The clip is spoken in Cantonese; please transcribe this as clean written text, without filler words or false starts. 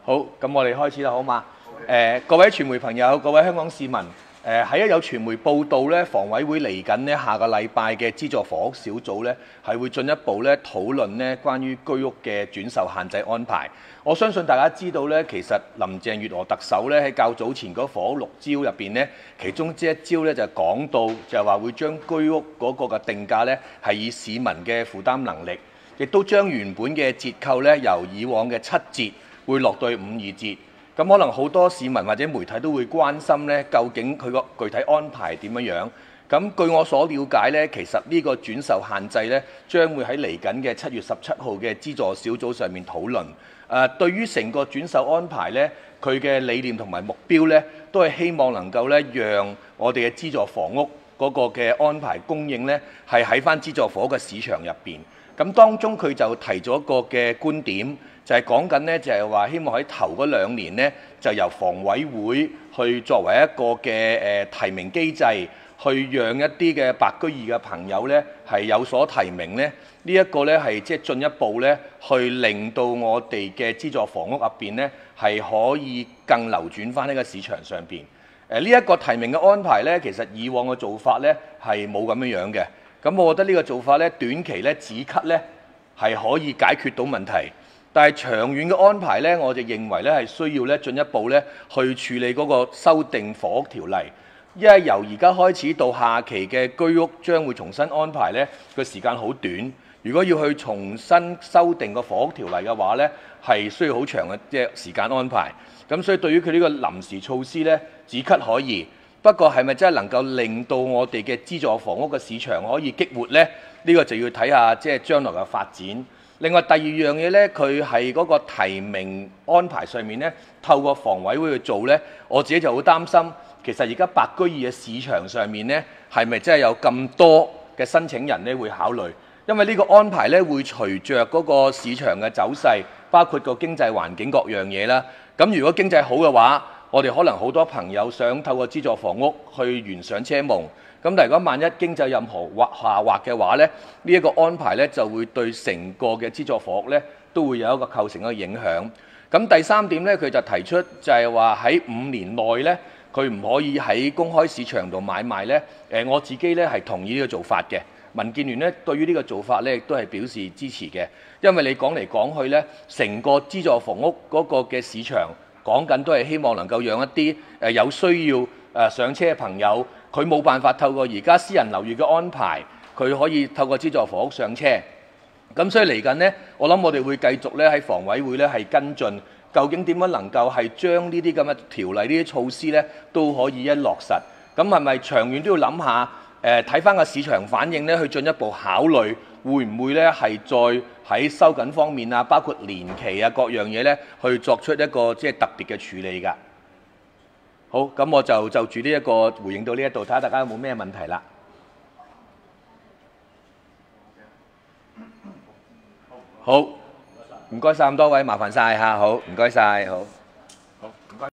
好，咁我哋開始啦，好嘛？各位傳媒朋友，各位香港市民，喺有傳媒報道咧，房委會嚟緊呢下個禮拜嘅資助房屋小組咧，係會進一步咧討論咧關於居屋嘅轉售限制安排。我相信大家知道咧，其實林鄭月娥特首咧喺較早前嗰房屋6招入邊咧，其中之一招咧就講到就係話會將居屋嗰個嘅定價咧係以市民嘅負擔能力，亦都將原本嘅折扣咧由以往嘅7折會落到52折。咁可能好多市民或者媒體都會關心咧，究竟佢個具體安排點樣？咁據我所了解咧，其實呢個轉售限制咧，將會喺嚟緊嘅7月17號嘅資助小組上面討論。對於成個轉售安排咧，佢嘅理念同埋目標咧，都係希望能夠咧，讓我哋嘅資助房屋嗰個嘅安排供應咧，係喺翻資助房屋嘅市場入邊。咁當中佢就提咗一個嘅觀點，就係講緊呢，就係話希望喺頭嗰2年呢，就由房委會去作為一個嘅提名機制，去讓一啲嘅白居二嘅朋友呢係有所提名呢。呢一個呢係即係進一步呢，去令到我哋嘅資助房屋入邊呢係可以更流轉翻喺個市場上邊。呢一個提名嘅安排呢，其實以往嘅做法呢係冇咁樣嘅。咁我覺得呢個做法呢，短期呢止咳呢係可以解決到問題。但係長遠嘅安排呢，我就認為呢係需要呢進一步呢去處理嗰個修訂房屋條例，因為由而家開始到下期嘅居屋將會重新安排呢個時間好短。如果要去重新修訂個房屋條例嘅話呢，係需要好長嘅即係時間安排。咁所以對於佢呢個臨時措施呢，止咳可以，不過係咪真係能夠令到我哋嘅資助房屋嘅市場可以激活呢？呢個就要睇下即係將來嘅發展。另外第二樣嘢呢，佢係嗰個提名安排上面呢，透過房委會去做呢，我自己就好擔心。其實而家白居二嘅市場上面呢，係咪真係有咁多嘅申請人呢會考慮？因為呢個安排呢，會隨着嗰個市場嘅走勢，包括個經濟環境各樣嘢啦。咁如果經濟好嘅話，我哋可能好多朋友想透過資助房屋去圓上車夢。咁但係如果萬一經濟任何下滑嘅話呢，呢一個安排呢就會對成個嘅資助房屋呢都會有一個構成一個影響。咁第三點呢，佢就提出就係話喺5年內呢，佢唔可以喺公開市場度買賣呢。我自己呢係同意呢個做法嘅。民建聯呢對於呢個做法呢亦都係表示支持嘅，因為你講嚟講去呢，成個資助房屋嗰個嘅市場講緊都係希望能夠讓一啲有需要上車嘅朋友。佢冇辦法透過而家私人樓宇嘅安排，佢可以透過資助房屋上車。咁所以嚟緊呢，我諗我哋會繼續咧喺房委會咧係跟進，究竟點樣能夠係將呢啲咁嘅條例、呢啲措施咧都可以一落實。咁係咪長遠都要諗下？睇翻個市場反應咧，去進一步考慮會唔會咧係再喺收緊方面啊，包括年期啊各樣嘢咧，去作出一個即係特別嘅處理㗎。好，咁我就住呢一個回應到呢一度，睇下大家有冇咩問題啦。好，唔該晒咁多位，麻煩晒嚇，好，唔該晒，好。